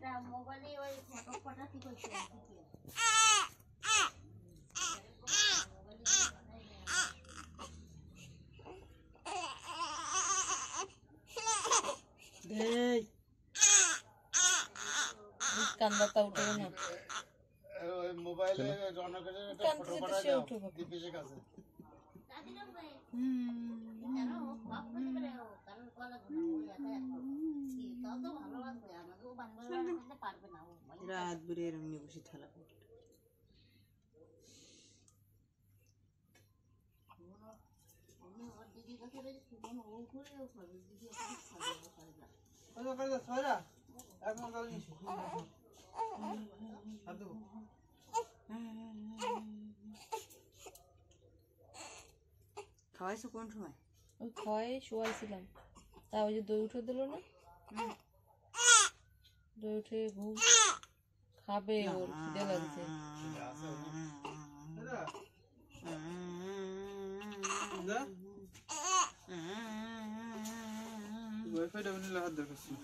কান্দাটা উঠে না মোবাইলে জনগণের একটা ফটো পাঠায় দাও দীপেশের কাছে রাত বেড়ে এরম নিয়ে বসে থালা খাওয়াইছো কোন সময়? ওই খাওয়াই শোয়াইছিলাম তা ওই যে দই উঠে দিল না দই উঠে ঘুম খাবে ওর খিদে লাগছে ওয়াইফাই ডাউনলোড লাগাতে